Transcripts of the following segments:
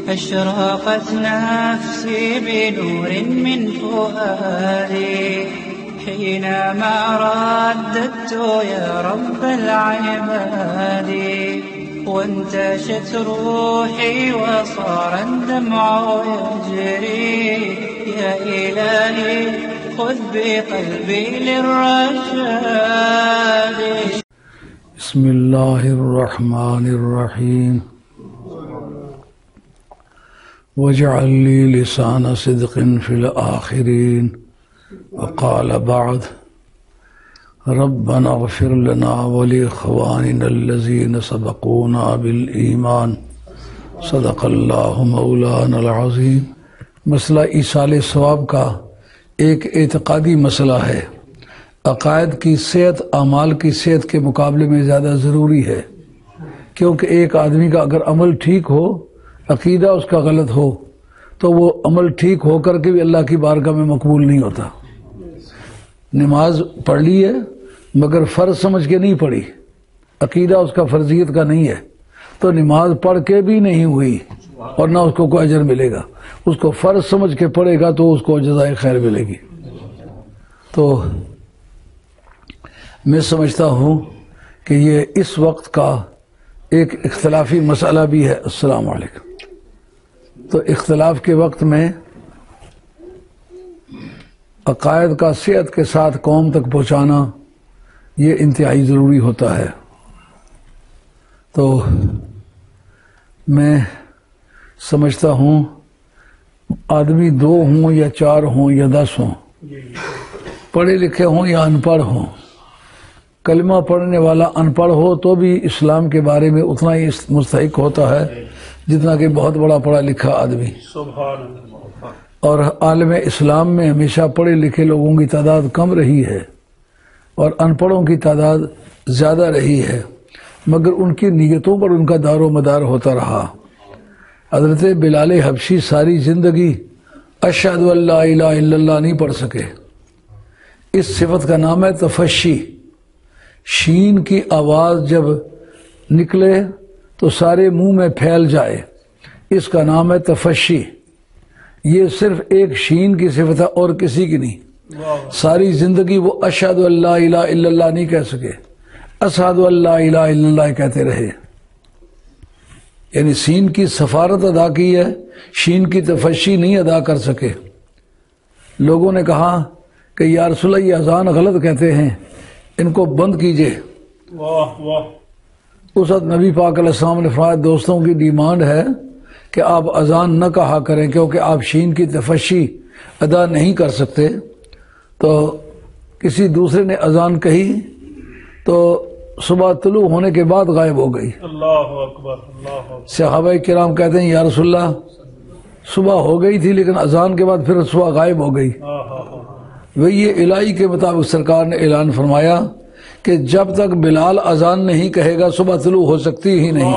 أشرقت نفسي بنور من فؤادي حينما رددت يا رب العباد وانتشت روحي وصار الدمع يجري يا إلهي خذ بقلبي للرشاد. بسم الله الرحمن الرحيم واجعل لي لسان صدق في الآخرين. وقال بعد ربنا اغفر لنا ولإخواننا الذين سبقونا بالإيمان صدق الله مولانا العظيم. مسئلہ ایصال ثواب کا ایک اعتقادی مسئلہ ہے. عقائد کی صحت اعمال کی صحت کے مقابلے میں زیادہ ضروری ہے، کیونکہ ایک آدمی کا اگر عمل ٹھیک ہو، عقیدہ اس کا غلط ہو، تو وہ عمل ٹھیک ہو کر کے بھی اللہ کی بارگاہ میں مقبول نہیں ہوتا. نماز پڑھ لی ہے مگر فرض سمجھ کے نہیں پڑھی، عقیدہ اس کا فرضیت کا نہیں ہے، تو نماز پڑھ کے بھی نہیں ہوئی اور نہ اس کو کوئی اجر ملے گا. اس کو فرض سمجھ کے پڑھے گا تو اس کو جزائے خیر ملے گی. تو میں سمجھتا ہوں کہ یہ اس وقت کا ایک اختلافی مسئلہ بھی ہے. السلام علیکم. تو اختلاف کے وقت میں عقائد کا صحت کے ساتھ قوم تک پہنچانا یہ انتہائی ضروری ہوتا ہے. تو میں سمجھتا ہوں آدمی 2 ہوں یا 4 ہوں یا 10 ہوں، پڑھے لکھے ہوں یا ان پڑھ ہوں، کلمہ پڑھنے والا ان پڑھ ہو تو بھی اسلام کے بارے میں اتنا ہی مستحق ہوتا ہے جتنا کہ بہت بڑا پڑھا لکھا آدمی. اور عالم اسلام میں ہمیشہ پڑھے لکھے لوگوں کی تعداد کم رہی ہے اور ان پڑھوں کی تعداد زیادہ رہی ہے، مگر ان کی نیتوں پر ان کا دار و مدار ہوتا رہا. حضرت بلال حبشی ساری زندگی اشہد ان لا الہ الا اللہ نہیں پڑھ سکے. اس صفت کا نام ہے تفشی. شین کی آواز جب نکلے تو سارے منہ میں پھیل جائے، اس کا نام ہے تفشی. یہ صرف ایک شین کی صفت ہے اور کسی کی نہیں. ساری زندگی وہ اشہد ان لا الہ الا اللہ نہیں کہہ سکے، اشہد ان لا الہ الا اللہ کہتے رہے. یعنی سین کی سفارت ادا کی ہے، شین کی تفشی نہیں ادا کر سکے. لوگوں نے کہا کہ یا رسول اللہ یہ اذان غلط کہتے ہیں، ان کو بند کیجئے. اس وقت نبی پاک علیہ السلام نے فرمایا دوستوں کی ڈیمانڈ ہے کہ آپ اذان نہ کہا کریں کیونکہ آپ شین کی تفشی ادا نہیں کر سکتے. تو کسی دوسرے نے اذان کہی تو صبح طلوع ہونے کے بعد غائب ہو گئی. اللہ اکبر. صحابہ کرام کہتے ہیں یا رسول اللہ صبح ہو گئی تھی لیکن اذان کے بعد پھر صبح غائب ہو گئی. وہی یہ الہی کے مطابق سرکار نے اعلان فرمایا کہ جب تک بلال اذان نہیں کہے گا صبح طلوع ہو سکتی ہی نہیں.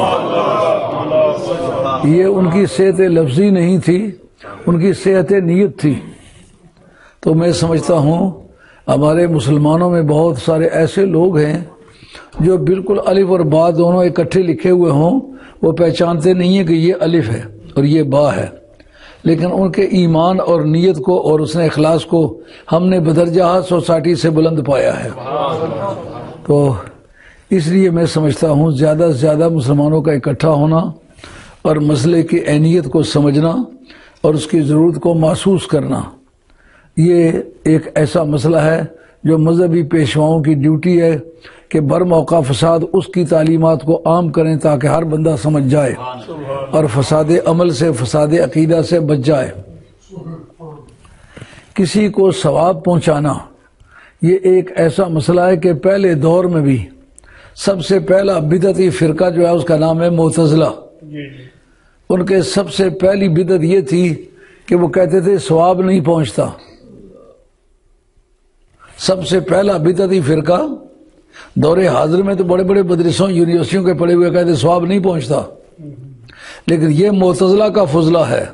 یہ ان کی صحت لفظی نہیں تھی، ان کی صحت نیت تھی. تو میں سمجھتا ہوں ہمارے مسلمانوں میں بہت سارے ایسے لوگ ہیں جو بالکل الف اور با دونوں اکٹھے لکھے ہوئے ہوں، وہ پہچانتے نہیں ہیں کہ یہ الف ہے اور یہ با ہے، لیکن ان کے ایمان اور نیت کو اور اس نے اخلاص کو ہم نے بدرجہ سوسائٹی سے بلند پایا ہے. تو اس لیے میں سمجھتا ہوں زیادہ سے زیادہ مسلمانوں کا اکٹھا ہونا اور مسئلے کی اہمیت کو سمجھنا اور اس کی ضرورت کو محسوس کرنا، یہ ایک ایسا مسئلہ ہے جو مذہبی پیشواؤں کی ڈیوٹی ہے کہ برموقع فساد اس کی تعلیمات کو عام کریں تاکہ ہر بندہ سمجھ جائے اور فساد عمل سے فساد عقیدہ سے بچ جائے. کسی کو ثواب پہنچانا یہ ایک ایسا مسئلہ ہے کہ پہلے دور میں بھی سب سے پہلا بدعتی فرقہ جو ہے اس کا نام ہے معتزلہ. ان کے سب سے پہلی بدعت یہ تھی کہ وہ کہتے تھے ثواب نہیں پہنچتا. سب سے پہلا بدعتی فرقہ دور حاضر میں تو بڑے بڑے مدرسوں یونیورسٹیوں کے پڑھے ہوئے کہتے ثواب نہیں پہنچتا، لیکن یہ معتزلہ کا فضلہ ہے.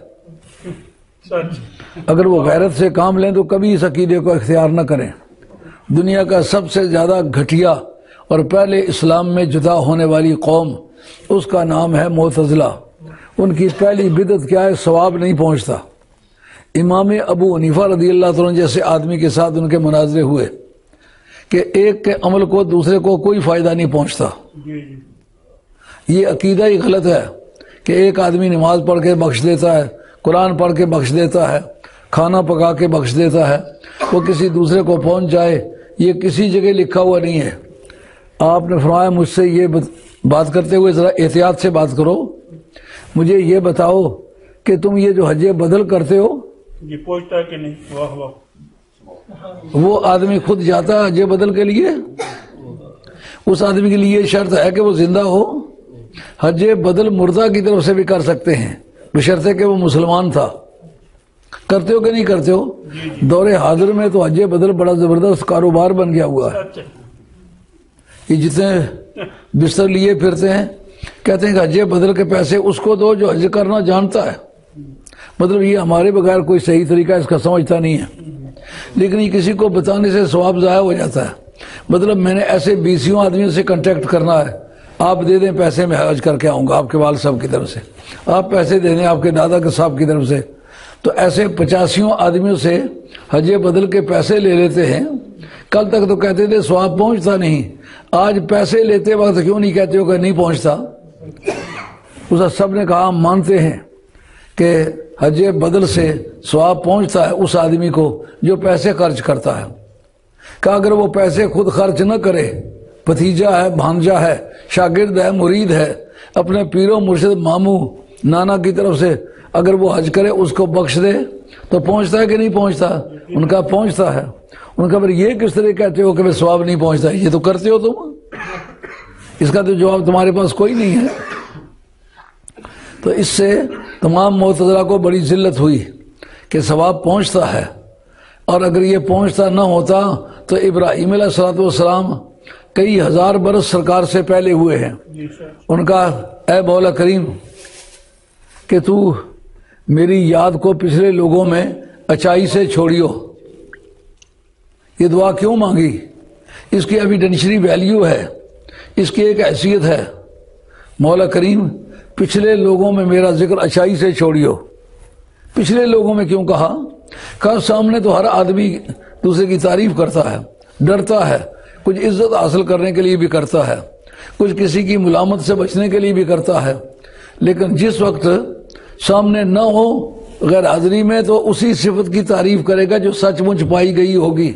اگر وہ غیرت سے کام لیں تو کبھی اس عقیدے کو اختیار نہ کریں. دنیا کا سب سے زیادہ گھٹیا اور پہلے اسلام میں جدا ہونے والی قوم اس کا نام ہے معتزلہ. ان کی پہلی بدعت کیا ہے؟ ثواب نہیں پہنچتا۔ امام ابو حنیفہ رضی اللہ تعالیٰ جیسے آدمی کے ساتھ ان کے مناظرے ہوئے کہ ایک کے عمل کو دوسرے کو کوئی فائدہ نہیں پہنچتا۔ یہ عقیدہ ہی غلط ہے کہ ایک آدمی نماز پڑھ کے بخش دیتا ہے، قرآن پڑھ کے بخش دیتا ہے، کھانا پکا کے بخش دیتا ہے، وہ کسی دوسرے کو پہنچ جائے، یہ کسی جگہ لکھا ہوا نہیں ہے۔ آپ نے فرمایا مجھ سے یہ بات کرتے ہوئے ذرا احتیاط سے بات کرو، مجھے یہ بتاؤ کہ تم یہ جو حج بدل کرتے ہو یہ پہنچتا ہے کہ نہیں؟ واہ واہ۔ وہ آدمی خود جاتا ہے حج بدل کے لیے؟ اس آدمی کے لیے شرط ہے کہ وہ زندہ ہو؟ حج بدل مردہ کی طرف سے بھی کر سکتے ہیں بشرطے کہ وہ مسلمان تھا۔ کرتے ہو کہ نہیں کرتے ہو؟ دور حاضر میں تو حج بدل بڑا زبردست کاروبار بن گیا ہوا ہے۔ یہ جتنے بستر لیے پھرتے ہیں کہتے ہیں کہ حج بدل کے پیسے اس کو دو جو حج کرنا جانتا ہے۔ مطلب یہ ہمارے بغیر کوئی صحیح طریقہ اس کا سمجھتا نہیں ہے، لیکن یہ کسی کو بتانے سے ثواب ضائع ہو جاتا ہے۔ مطلب میں نے ایسے 20 آدمیوں سے کانٹیکٹ کرنا ہے، آپ دے دیں پیسے، میں حج کر کے آؤں گا آپ کے والد صاحب کی طرف سے، آپ پیسے دے دیں آپ کے دادا کے صاحب کی طرف سے، تو ایسے 85 آدمیوں سے حج بدل کے پیسے لے لیتے ہیں۔ کل تک تو کہتے تھے ثواب پہنچتا نہیں، آج پیسے لیتے وقت کیوں نہیں کہتے ہو کہ نہیں پہنچتا؟ اس سب نے کہا ہم مانتے ہیں کہ حج بدل سے ثواب پہنچتا ہے اس آدمی کو جو پیسے خرچ کرتا ہے۔ کہ اگر وہ پیسے خود خرچ نہ کرے، بھتیجا ہے، بھانجا ہے، شاگرد ہے، مرید ہے، اپنے پیر و مرشد ماموں نانا کی طرف سے اگر وہ حج کرے اس کو بخش دے تو پہنچتا ہے کہ نہیں پہنچتا؟ ان کا پہنچتا ہے۔ ان کا پھر یہ کس طرح کہتے ہو کہ ثواب نہیں پہنچتا؟ یہ تو کرتے ہو تم، اس کا تو جواب تمہارے پاس کوئی نہیں ہے۔ تو اس سے تمام معتزلہ کو بڑی ذلت ہوئی کہ ثواب پہنچتا ہے، اور اگر یہ پہنچتا نہ ہوتا تو ابراہیم علیہ السلام کئی ہزار برس سرکار سے پہلے ہوئے ہیں۔ ان کا اے مولا کریم کہ تو میری یاد کو پچھلے لوگوں میں اچائی سے چھوڑیو، یہ دعا کیوں مانگی؟ اس کی ایویڈنشری ویلیو ہے، اس کی ایک حیثیت ہے۔ مولا کریم پچھلے لوگوں میں میرا ذکر اچائی سے چھوڑیو۔ پچھلے لوگوں میں کیوں کہا؟ سامنے تو ہر آدمی دوسرے کی تعریف کرتا ہے، ڈرتا ہے، کچھ عزت حاصل کرنے کے لیے بھی کرتا ہے، کچھ کسی کی ملامت سے بچنے کے لیے بھی کرتا ہے، لیکن جس وقت سامنے نہ ہو غیر حاضری میں تو اسی صفت کی تعریف کرے گا جو سچ مچ پائی گئی ہوگی۔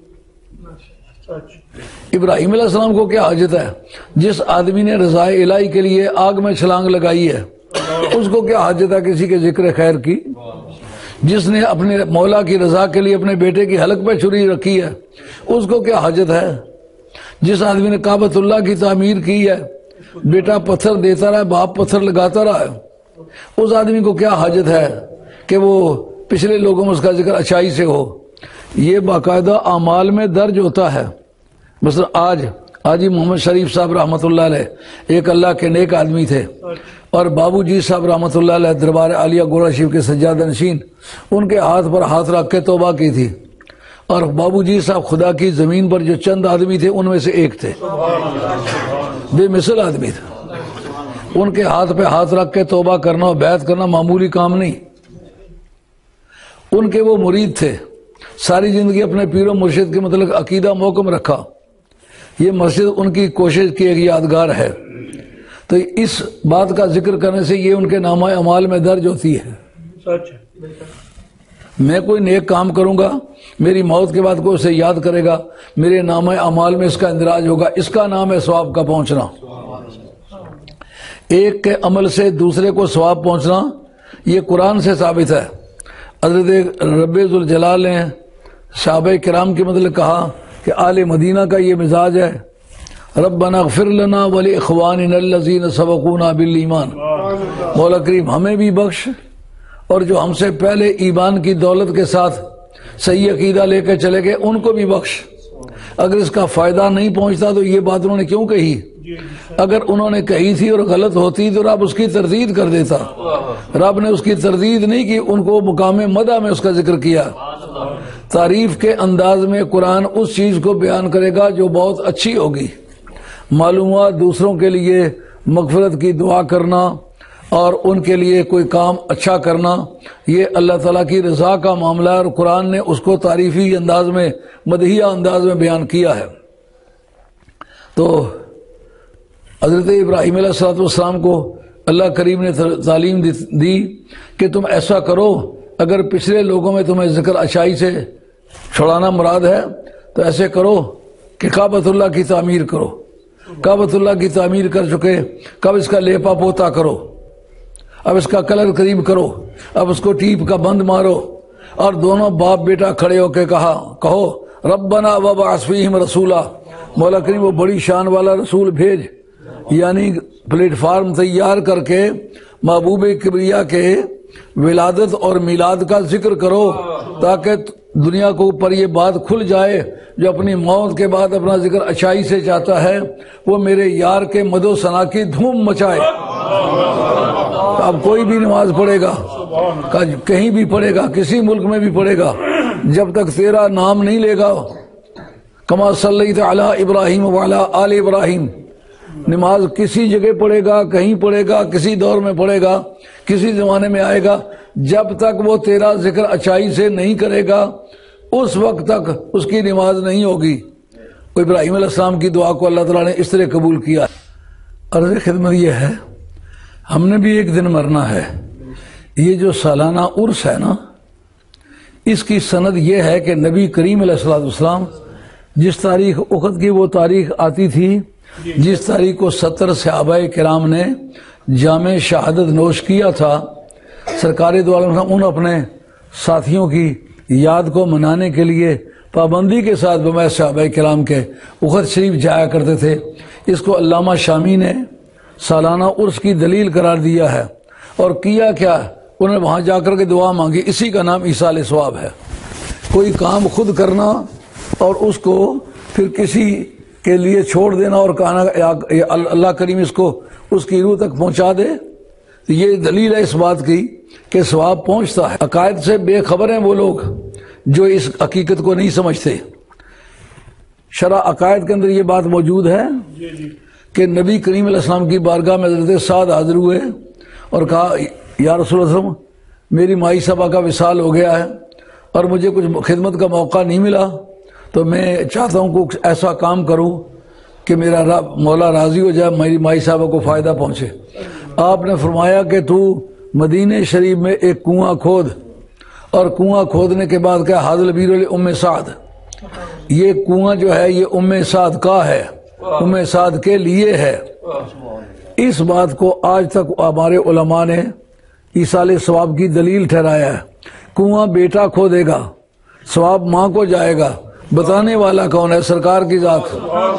ابراہیم علیہ السلام کو کیا حاجت ہے؟ جس آدمی نے رضائے الہی کے لیے آگ میں چھلانگ لگائی ہے اس کو کیا حاجت ہے کسی کے ذکر خیر کی؟ جس نے اپنے مولا کی رضا کے لیے اپنے بیٹے کی حلق پہ چھری رکھی ہے اس کو کیا حاجت ہے؟ جس آدمی نے کعبۃ اللہ کی تعمیر کی ہے، بیٹا پتھر دیتا رہا، باپ پتھر لگاتا رہا ہے، اس آدمی کو کیا حاجت ہے کہ وہ پچھلے لوگوں میں اس کا ذکر اچائی سے ہو؟ یہ باقاعدہ اعمال میں درج ہوتا ہے۔ مثلا آج حاجی محمد شریف صاحب رحمۃ اللہ علیہ ایک اللہ کے نیک آدمی تھے، اور بابو جی صاحب رحمۃ اللہ علیہ دربار عالیہ گورا شریف کے سجادہ نشین، ان کے ہاتھ پر ہاتھ رکھ کے توبہ کی تھی، اور بابو جی صاحب خدا کی زمین پر جو چند آدمی تھے ان میں سے ایک تھے، بے مثل آدمی تھے۔ ان کے ہاتھ پہ ہاتھ رکھ کے توبہ کرنا اور بیعت کرنا معمولی کام نہیں۔ ان کے وہ مرید تھے، ساری زندگی اپنے پیر و مرشد کے متعلق عقیدہ محکم رکھا، یہ مسجد ان کی کوشش کی ایک یادگار ہے۔ تو اس بات کا ذکر کرنے سے یہ ان کے نامہ اعمال میں درج ہوتی ہے۔ میں کوئی نیک کام کروں گا، میری موت کے بعد کوئی اسے یاد کرے گا، میرے نامہ اعمال میں اس کا اندراج ہوگا، اس کا نام ہے ثواب کا پہنچنا۔ ایک کے عمل سے دوسرے کو ثواب پہنچنا یہ قرآن سے ثابت ہے۔ حضرت رب ذوالجلال نے صحابہ کرام کے مطلب کہا کہ آل مدینہ کا یہ مزاج ہے، ربنا اغفر لنا ولاخواننا الذین سبقونا بالایمان، مولا کریم ہمیں بھی بخش اور جو ہم سے پہلے ایمان کی دولت کے ساتھ صحیح عقیدہ لے کے چلے گئے ان کو بھی بخش۔ اگر اس کا فائدہ نہیں پہنچتا تو یہ بات انہوں نے کیوں کہی؟ اگر انہوں نے کہی تھی اور غلط ہوتی تو رب اس کی تردید کر دیتا۔ رب نے اس کی تردید نہیں کی، ان کو مقام مدح میں اس کا ذکر کیا۔ تعریف کے انداز میں قرآن اس چیز کو بیان کرے گا جو بہت اچھی ہوگی۔ معلوم ہوا دوسروں کے لیے مغفرت کی دعا کرنا اور ان کے لیے کوئی کام اچھا کرنا، یہ اللہ تعالیٰ کی رضا کا معاملہ ہے، اور قرآن نے اس کو تعریفی انداز میں، مدحیہ انداز میں بیان کیا ہے۔ تو حضرت ابراہیم علیہ السلام کو اللہ کریم نے تعلیم دی کہ تم ایسا کرو، اگر پچھلے لوگوں میں تمہیں ذکر اچھائی سے چھڑانا مراد ہے تو ایسے کرو کہ کعبۃ اللہ کی تعمیر کرو۔ کعبۃ اللہ کی تعمیر کر چکے، کب اس کا لیپا پوتا کرو، اب اس کا کلر کریم کرو، اب اس کو ٹیپ کا بند مارو، اور دونوں باپ بیٹا کھڑے ہو کے کہو ربنا وابعث فیہم رسولا، مولا کریم وہ بڑی شان والا رسول بھیج، یعنی پلیٹ فارم تیار کر کے محبوب کبریا کے ولادت اور میلاد کا ذکر کرو، تاکہ دنیا کو اوپر یہ بات کھل جائے، جو اپنی موت کے بعد اپنا ذکر اچھائی سے چاہتا ہے وہ میرے یار کے مد و ثنا کی دھوم مچائے۔ اب کوئی بھی نماز پڑھے گا، کہیں بھی پڑھے گا، کسی ملک میں بھی پڑھے گا، جب تک تیرا نام نہیں لے گا کما صلیت علی ابراہیم وعلی آل ابراہیم، نماز کسی جگہ پڑھے گا، کہیں پڑھے گا، کسی دور میں پڑھے گا، کسی زمانے میں آئے گا، جب تک وہ تیرا ذکر اچھائی سے نہیں کرے گا اس وقت تک اس کی نماز نہیں ہوگی۔ ابراہیم علیہ السلام کی دعا کو اللہ تعالیٰ نے اس طرح قبول کیا۔ عرض خدمت یہ ہے، ہم نے بھی ایک دن مرنا ہے۔ یہ جو سالانہ عرس ہے نا، اس کی سند یہ ہے کہ نبی کریم علیہ السلام جس تاریخ احد کی وہ تاریخ آتی تھی جس تاریخ کو 70 صحابہ کرام نے جام شہادت نوش کیا تھا، سرکار دو عالم ان اپنے ساتھیوں کی یاد کو منانے کے لیے پابندی کے ساتھ بمائے صحابہ کرام کے احد شریف جایا کرتے تھے۔ اس کو علامہ شامی نے سالانہ عرس کی دلیل قرار دیا ہے، اور کیا کیا انہیں وہاں جا کر کے دعا مانگی، اسی کا نام ایصال ثواب ہے۔ کوئی کام خود کرنا اور اس کو پھر کسی کے لیے چھوڑ دینا اور کہنا اللہ کریم اس کو اس کی روح تک پہنچا دے، یہ دلیل ہے اس بات کی کہ ثواب پہنچتا ہے۔ عقائد سے بے خبر ہیں وہ لوگ جو اس حقیقت کو نہیں سمجھتے۔ شرع عقائد کے اندر یہ بات موجود ہے کہ نبی کریم علیہ السلام کی بارگاہ میں حضرت سعد حاضر ہوئے اور کہا یا رسول اللہ صلی اللہ علیہ وسلم، میری مائی صاحبہ کا وصال ہو گیا ہے اور مجھے کچھ خدمت کا موقع نہیں ملا، تو میں چاہتا ہوں کہ ایسا کام کروں کہ میرا مولا راضی ہو جائے، میری مائی صاحبہ کو فائدہ پہنچے۔ آپ نے فرمایا کہ تو مدینہ شریف میں ایک کنواں کھود، اور کنواں کھودنے کے بعد کیا حاضل بیر ام سعد، یہ کنواں جو ہے یہ ام سعد کا ہے، ام سعد کے لیے ہے۔ اس بات کو آج تک ہمارے علماء نے ایصال ثواب کی دلیل ٹھہرایا ہے۔ کنواں بیٹا کھودے گا، ثواب ماں کو جائے گا، بتانے والا کون ہے؟ سرکار کی ذات۔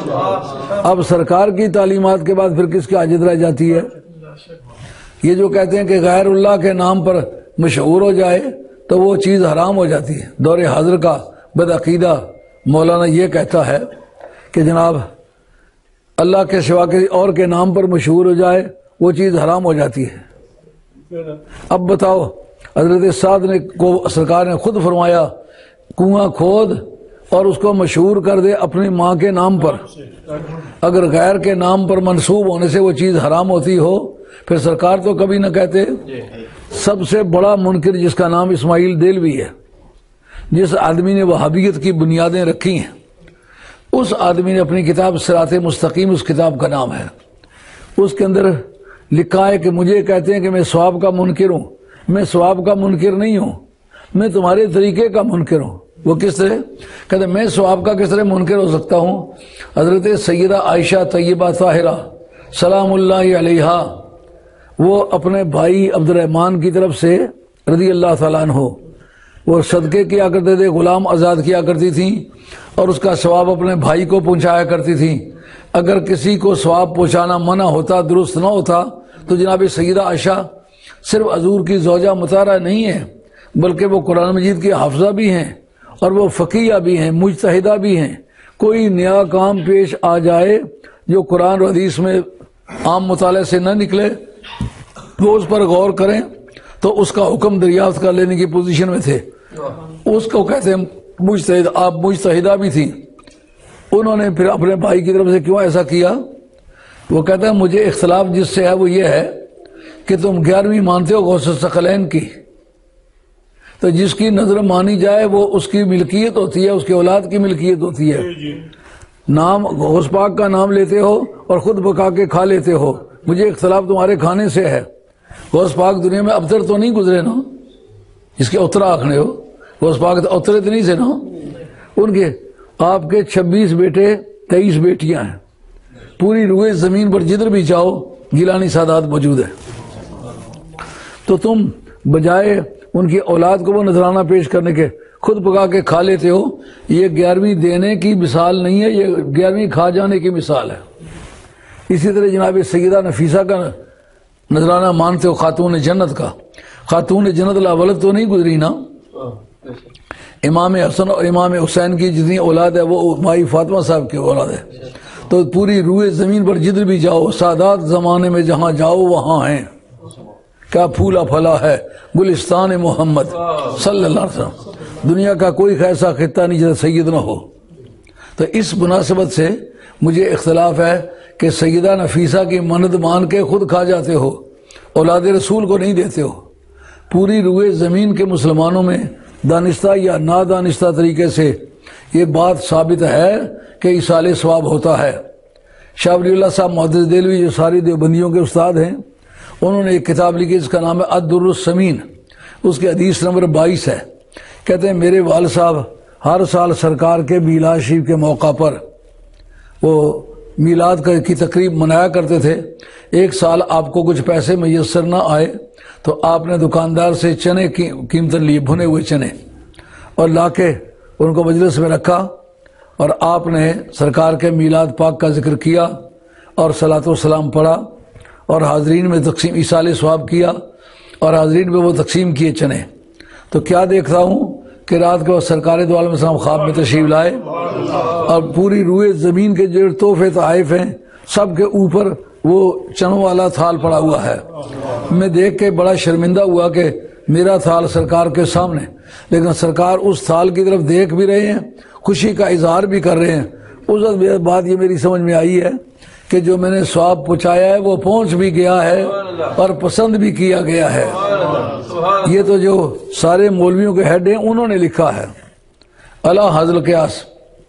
اب سرکار کی تعلیمات کے بعد پھر کس کی حاجت رہ جاتی ہے؟ یہ جو کہتے ہیں کہ غیر اللہ کے نام پر مشہور ہو جائے تو وہ چیز حرام ہو جاتی ہے۔ دور حاضر کا بدعقیدہ مولانا یہ کہتا ہے کہ جناب اللہ کے سوا کسی اور کے نام پر مشہور ہو جائے وہ چیز حرام ہو جاتی ہے۔ اب بتاؤ، حضرت سعد نے کو سرکار نے خود فرمایا کنواں کھود اور اس کو مشہور کر دے اپنی ماں کے نام پر۔ اگر غیر کے نام پر منسوب ہونے سے وہ چیز حرام ہوتی ہو پھر سرکار تو کبھی نہ کہتے۔ سب سے بڑا منکر جس کا نام اسماعیل دیلوی ہے، جس آدمی نے وہابیت کی بنیادیں رکھی ہیں، اس آدمی نے اپنی کتاب صراط مستقیم، اس کتاب کا نام ہے، اس کے اندر لکھا ہے کہ مجھے کہتے ہیں کہ میں ثواب کا منکر ہوں، میں ثواب کا منکر نہیں ہوں، میں تمہارے طریقے کا منکر ہوں۔ وہ کس طرح کہتے ہیں میں ثواب کا کس طرح منکر ہو سکتا ہوں؟ حضرت سیدہ عائشہ طیبہ طاہرہ سلام اللہ علیہا، وہ اپنے بھائی عبد الرحمن کی طرف سے رضی اللہ تعالیٰ عنہ وہ صدقے کیا کرتے تھے، غلام آزاد کیا کرتی تھیں اور اس کا ثواب اپنے بھائی کو پہنچایا کرتی تھیں۔ اگر کسی کو ثواب پہنچانا منع ہوتا، درست نہ ہوتا، تو جناب سیدہ عائشہ صرف حضور کی زوجہ مطہرہ نہیں ہے بلکہ وہ قرآن مجید کی حافظہ بھی ہیں اور وہ فقیہ بھی ہیں، مجتہدہ بھی ہیں۔ کوئی نیا کام پیش آ جائے جو قرآن و حدیث میں عام مطالعے سے نہ نکلے، وہ اس پر غور کریں تو اس کا حکم دریافت کر لینے کی پوزیشن میں تھے۔ اس کو کہتے ہیں مجتہد۔ آپ مجتہدہ بھی تھی۔ انہوں نے پھر اپنے بھائی کی طرف سے کیوں ایسا کیا؟ وہ کہتا ہے مجھے اختلاف جس سے ہے وہ یہ ہے کہ تم 11ویں مانتے ہو غوث الثقلین کی، تو جس کی نظر مانی جائے وہ اس کی ملکیت ہوتی ہے، اس کی اولاد کی ملکیت ہوتی ہے۔ نام غوث پاک کا نام لیتے ہو اور خود پکا کے کھا لیتے ہو، مجھے اختلاف تمہارے کھانے سے ہے۔ غوث پاک دنیا میں ابتر تو نہیں گزرے نا، اس کے اترا آکھنے ہو، غوث پاک تو اترے تو نہیں سے نا، ان کے آپ کے 26 بیٹے 23 بیٹیاں ہیں، پوری روئے زمین پر جدھر بھی جاؤ گیلانی سادات موجود ہے، تو تم بجائے ان کی اولاد کو وہ نذرانہ پیش کرنے کے خود پکا کے کھا لیتے ہو۔ یہ 11ویں دینے کی مثال نہیں ہے، یہ 11ویں کھا جانے کی مثال ہے۔ اسی طرح جناب سیدہ نفیسہ کا نذرانہ مانتے ہو، خاتون جنت کا، خاتون جنت لاولد تو نہیں گزری نا، امام حسن اور امام حسین کی جتنی اولاد ہے وہ مائی فاطمہ صاحب کی اولاد ہے، تو پوری روئے زمین پر جدھر بھی جاؤ، سادات زمانے میں جہاں جاؤ وہاں ہیں، کیا پھولا پھلا ہے گلستان محمد صلی اللہ علیہ وسلم، دنیا کا کوئی ایسا خطہ نہیں جیسے سید نہ ہو۔ تو اس مناسبت سے مجھے اختلاف ہے کہ سیدہ نفیسہ کی منت مان کے خود کھا جاتے ہو، اولاد رسول کو نہیں دیتے ہو۔ پوری روئے زمین کے مسلمانوں میں دانستہ یا نادانستہ طریقے سے یہ بات ثابت ہے کہ ایصال ثواب ہوتا ہے۔ شاہ ولی اللہ صاحب محدث دہلوی جو ساری دیوبندیوں کے استاد ہیں، انہوں نے ایک کتاب لکھی جس کا نام ہے الدر الثمین، اس کے حدیث نمبر 22 ہے، کہتے ہیں میرے والد صاحب ہر سال سرکار کے میلاد شریف کے موقع پر وہ میلاد کی تقریب منایا کرتے تھے۔ ایک سال آپ کو کچھ پیسے میسر نہ آئے تو آپ نے دکاندار سے چنے قیمتاً لیے، بھنے ہوئے چنے، اور لا کے ان کو مجلس میں رکھا، اور آپ نے سرکار کے میلاد پاک کا ذکر کیا اور صلاۃ و سلام پڑھا، اور حاضرین میں تقسیم ایصال ثواب کیا، اور حاضرین میں وہ تقسیم کیے چنے۔ تو کیا دیکھتا ہوں کہ رات کو سرکار دو عالم السلام خواب میں تشریف لائے، اور پوری روئے زمین کے جو تحفے تحائف ہیں سب کے اوپر وہ چنوں والا تھال پڑا ہوا ہے۔ میں دیکھ کے بڑا شرمندہ ہوا کہ میرا تھال سرکار کے سامنے، لیکن سرکار اس تھال کی طرف دیکھ بھی رہے ہیں، خوشی کا اظہار بھی کر رہے ہیں۔ اس وقت بات یہ میری سمجھ میں آئی ہے کہ جو میں نے ثواب پہنچایا ہے وہ پہنچ بھی گیا ہے اور پسند بھی کیا گیا ہے۔ یہ تو جو سارے مولویوں کے ہیڈ ہیں انہوں نے لکھا ہے۔ اللہ حضرت قیاس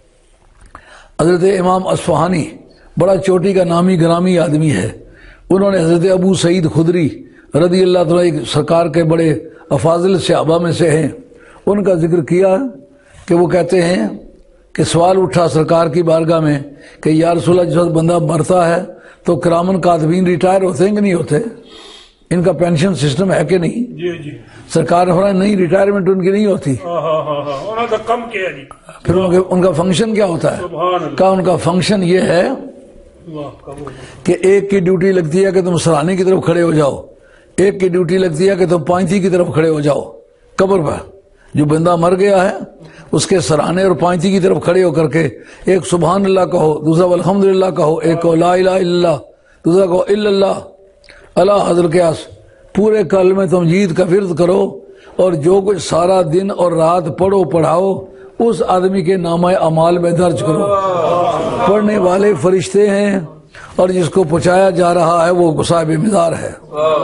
حضرت امام اصفہانی بڑا چوٹی کا نامی گرامی آدمی ہے، انہوں نے حضرت ابو سعید خدری رضی اللہ تعالیٰ ایک سرکار کے بڑے افاضل صحابہ میں سے ہیں، ان کا ذکر کیا کہ وہ کہتے ہیں کہ سوال اٹھا سرکار کی بارگاہ میں کہ یا رسول اللہ جس وقت بندہ مرتا ہے تو کرامن کاتبین ریٹائر ہوتے ہیں کہ نہیں ہوتے، ان کا پینشن سسٹم ہے کہ نہیں؟ جی جی سرکار نے فرمایا نہیں، ریٹائرمنٹ ان کی نہیں ہوتی۔ انہوں نے کم کیا جی، پھر ان کا فنکشن کیا ہوتا ہے؟ سبحان اللہ، کہا ان کا فنکشن یہ ہے اللہ قبول۔ کہ ایک کی ڈیوٹی لگتی ہے کہ تم سرانے کی طرف کھڑے ہو جاؤ، ایک کی ڈیوٹی لگتی ہے کہ تم پائنتی کی طرف کھڑے ہو جاؤ، قبر پر جو بندہ مر گیا ہے اس کے سرانے اور پائنتی کی طرف کھڑے ہو کر کے ایک سبحان اللہ کہو، دوسرا الحمدللہ کہو، ایک کہو لا الہ الا اللہ، دوسرا کہو الا اللہ، اللہ حضرت قیاس، پورے کلمہ تمجید کا ورد کرو، اور جو کچھ سارا دن اور رات پڑھو پڑھاؤ اس آدمی کے نامہ اعمال میں درج کرو۔ پڑھنے والے فرشتے ہیں اور جس کو پہنچایا جا رہا ہے وہ صاحب مزار ہے۔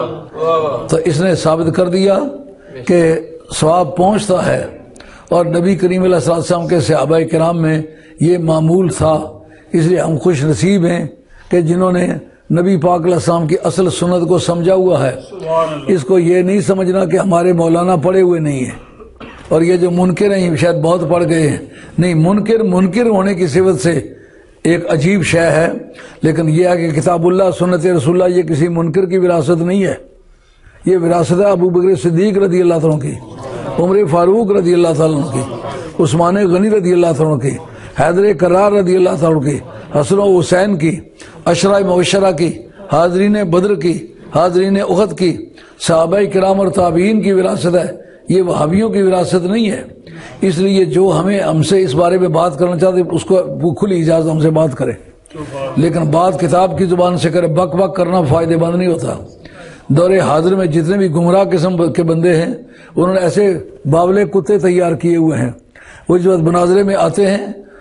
تو اس نے ثابت کر دیا کہ ثواب پہنچتا ہے، اور نبی کریم علیہ الصلوۃ والسلام کے صحابہ کرام میں یہ معمول تھا، اس لیے ہم خوش نصیب ہیں کہ جنہوں نے نبی پاک علیہ السلام کی اصل سنت کو سمجھا ہوا ہے۔ اس کو یہ نہیں سمجھنا کہ ہمارے مولانا پڑھے ہوئے نہیں ہیں، اور یہ جو منکر ہیں شاید بہت پڑھ گئے ہیں، نہیں، منکر ہونے کی صفت سے ایک عجیب شے ہے، لیکن یہ ہے کہ کتاب اللہ سنت رسول اللہ یہ کسی منکر کی وراثت نہیں ہے، یہ وراثت ہے ابو بکر صدیق رضی اللہ تعالیٰ کی، عمر فاروق رضی اللہ تعالیٰ کی، عثمان غنی رضی اللہ تعالیٰ کی، حیدر کرار رضی اللہ تعالیٰ کی، حسن و حسین کی، عشرہ مبشرہ کی، حاضرین بدر کی، حاضرین احد کی، صحابہ کرام اور تابعین کی وراثت ہے، یہ وہابیوں کی وراثت نہیں ہے۔ اس لیے جو ہم سے اس بارے میں بات کرنا چاہتے اس کو کھلی اجازت ہم سے بات کرے، لیکن بات کتاب کی زبان سے کرے، بک بک کرنا فائدے مند نہیں ہوتا۔ دور حاضر میں جتنے بھی گمراہ قسم کے بندے ہیں انہوں نے ایسے باولے کتے تیار کیے ہوئے ہیں، وہ جو مناظرے میں آتے ہیں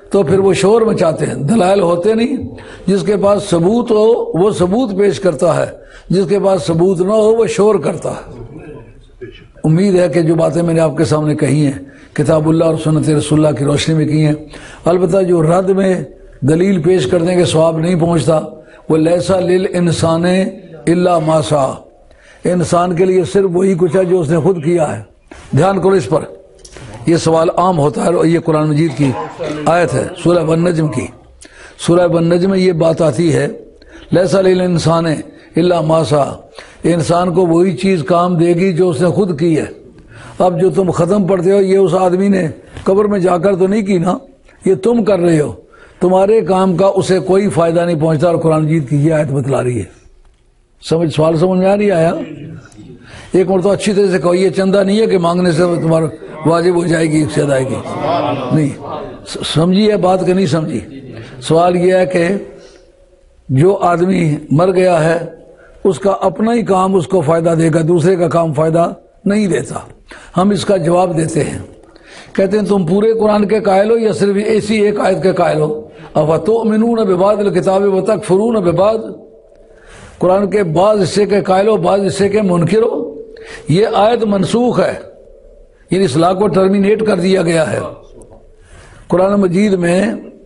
تو پھر وہ شور مچاتے ہیں. دلائل ہوتے نہیں. جس کے پاس ثبوت ہو وہ ثبوت پیش کرتا ہے، جس کے پاس ثبوت نہ ہو وہ شور کرتا ہے. امید ہے کہ جو باتیں میں نے آپ کے سامنے کہی ہیں کتاب اللہ اور سنت رسول اللہ کی روشنی میں کی ہیں. البتہ جو رد میں دلیل پیش کرنے کے ثواب نہیں پہنچتا وہ لیسا للانسان الا ما سعی، انسان کے لیے صرف وہی کچھ ہے جو اس نے خود کیا ہے. دھیان کرو اس پر، یہ سوال عام ہوتا ہے. اور یہ قرآن مجید کی آیت ہے سورہ والنجم کی. سورہ والنجم میں یہ بات آتی ہے لیسا للانسان الا ما سعی، انسان کو وہی چیز کام دے گی جو اس نے خود کی ہے. اب جو تم ختم پڑھتے ہو یہ اس آدمی نے قبر میں جا کر تو نہیں کی نا، یہ تم کر رہے ہو. تمہارے کام کا اسے کوئی فائدہ نہیں پہنچتا. اور قرآن مجید کی یہ آیت بتلا رہی ہے. سوال سمجھ میں آ نہیں آیا؟ ایک مرتبہ اچھی طرح سے کہو، یہ چندہ نہیں ہے کہ مانگنے سے تمہارا واجب ہو جائے گی سے ادائیگی نہیں. سمجھی ہے بات کہ نہیں سمجھی؟ سوال یہ ہے کہ جو آدمی مر گیا ہے اس کا اپنا ہی کام اس کو فائدہ دے گا، دوسرے کا کام فائدہ نہیں دیتا. ہم اس کا جواب دیتے ہیں، کہتے ہیں تم پورے قرآن کے قائل ہو یا صرف ایسی ایک آیت کے قائل ہو؟ افتؤمنون ببعض الکتاب وتکفرون ببعض، قرآن کے بعض حصے کے قائل ہو بعض حصے کے منکر ہو. یہ آیت منسوخ ہے، یعنی اصلاح کو ٹرمینیٹ کر دیا گیا ہے. قرآن مجید میں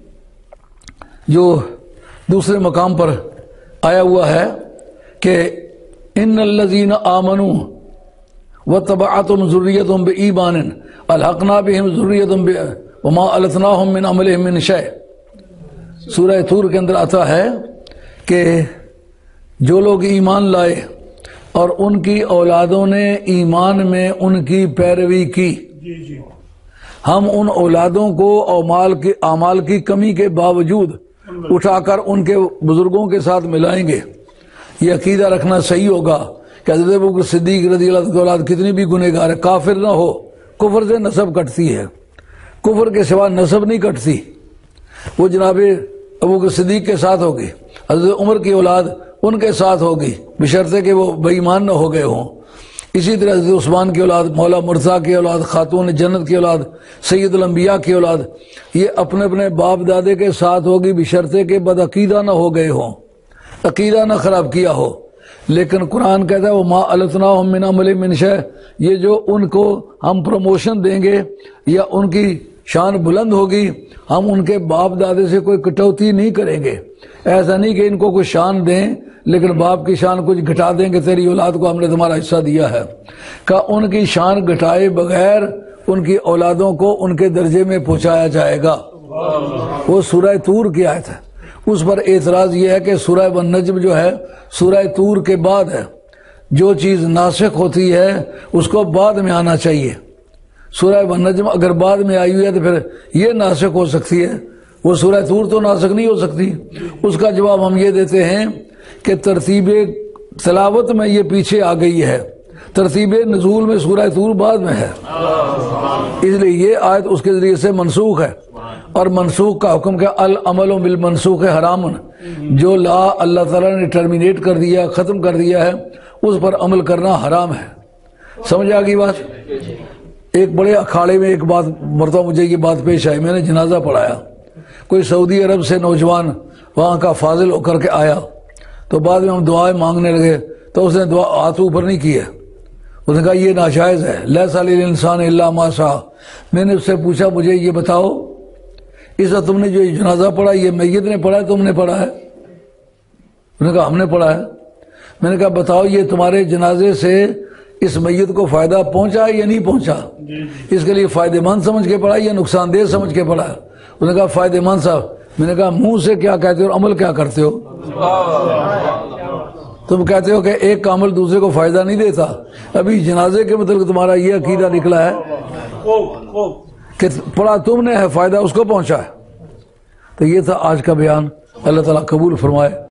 جو دوسرے مقام پر آیا ہوا ہے کہ ان الذین آمنوا وتبعتهم ذریتهم بایمان الحقنا بهم ذریتهم وما التناهم من عملهم من شیء. سورہ طور کے اندر آتا ہے کہ جو لوگ ایمان لائے اور ان کی اولادوں نے ایمان میں ان کی پیروی کی، ہم ان اولادوں کو اعمال کی کمی کے باوجود اٹھا کر ان کے بزرگوں کے ساتھ ملائیں گے. یہ عقیدہ رکھنا صحیح ہوگا کہ حضرت ابوبکر صدیق رضی اللہ عنہ کی اولاد کتنی بھی گنہگار ہے، کافر نہ ہو، کفر سے نسب کٹتی ہے، کفر کے سوا نسب نہیں کٹتی. وہ جناب ابوبکر صدیق کے ساتھ ہوگی، حضرت عمر کی اولاد ان کے ساتھ ہوگی بشرطے کہ وہ بے ایمان نہ ہو گئے ہوں. اسی طرح حضرت عثمان کی اولاد، مولا مرتضیٰ کی اولاد، خاتون جنت کی اولاد، سید الانبیاء کی اولاد، یہ اپنے اپنے باپ دادے کے ساتھ ہوگی بشرطے کہ بدعقیدہ نہ ہو گئے ہوں، عقیدہ نہ خراب کیا ہو. لیکن قرآن کہتا ہے وما التناهم من عمل من شیء، یہ جو ان کو ہم پروموشن دیں گے یا ان کی شان بلند ہوگی، ہم ان کے باپ دادے سے کوئی کٹوتی نہیں کریں گے. ایسا نہیں کہ ان کو کوئی شان دیں لیکن باپ کی شان کچھ گھٹا دیں کہ تیری اولاد کو ہم نے تمہارا حصہ دیا ہے. کہ ان کی شان گھٹائے بغیر ان کی اولادوں کو ان کے درجے میں پہنچایا جائے گا. وہ سورہ طور کی آیت ہے. اس پر اعتراض یہ ہے کہ سورہ والنجم جو ہے سورہ طور کے بعد ہے. جو چیز ناسخ ہوتی ہے اس کو بعد میں آنا چاہیے. سورہ والنجم اگر بعد میں آئی ہوئی ہے تو پھر یہ ناسخ ہو سکتی ہے، وہ سورہ طور تو ناسخ نہیں ہو سکتی. اس کا جواب ہم یہ دیتے ہیں کہ ترتیب تلاوت میں یہ پیچھے آ گئی ہے، ترتیب نزول میں سورہ طور بعد میں ہے، اس لیے یہ آیت اس کے ذریعے سے منسوخ ہے. اور منسوخ کا حکم کیا؟ العمل بالمنسوخ حرام، جو لا اللہ تعالیٰ نے ٹرمینیٹ کر دیا، ختم کر دیا ہے، اس پر عمل کرنا حرام ہے. سمجھ آ گئی بات؟ ایک بڑے اکھاڑے میں ایک بات مرتبہ مجھے یہ بات پیش آئی، میں نے جنازہ پڑھایا، کوئی سعودی عرب سے نوجوان وہاں کا فاضل ہو کر کے آیا، تو بعد میں ہم دعائیں مانگنے لگے تو اس نے دعا ہاتھ اوپر نہیں کیے، اس نے کہا یہ ناجائز ہے، لیسا للانسان الا ما سعی. میں نے اس سے پوچھا مجھے یہ بتاؤ اس تم نے جو جنازہ پڑھا یہ میت نے پڑھا ہے تم نے پڑھا ہے؟ انہوں نے کہا ہم نے پڑھا ہے. میں نے کہا بتاؤ یہ تمہارے جنازے سے اس میت کو فائدہ پہنچا ہے یا نہیں پہنچا؟ اس کے لیے فائدہ مند سمجھ کے پڑھا یا نقصان دہ سمجھ کے پڑھا؟ انہوں نے کہا فائدہ مند صاحب. میں نے کہا منہ سے کیا کہتے ہو اور عمل کیا کرتے ہو؟ تم کہتے ہو کہ ایک کا عمل دوسرے کو فائدہ نہیں دیتا. ابھی جنازے کے مطلب تمہارا یہ عقیدہ نکلا ہے کہ پڑھا تم نے ہے، فائدہ اس کو پہنچا ہے. تو یہ تھا آج کا بیان. اللہ تعالیٰ قبول فرمائے.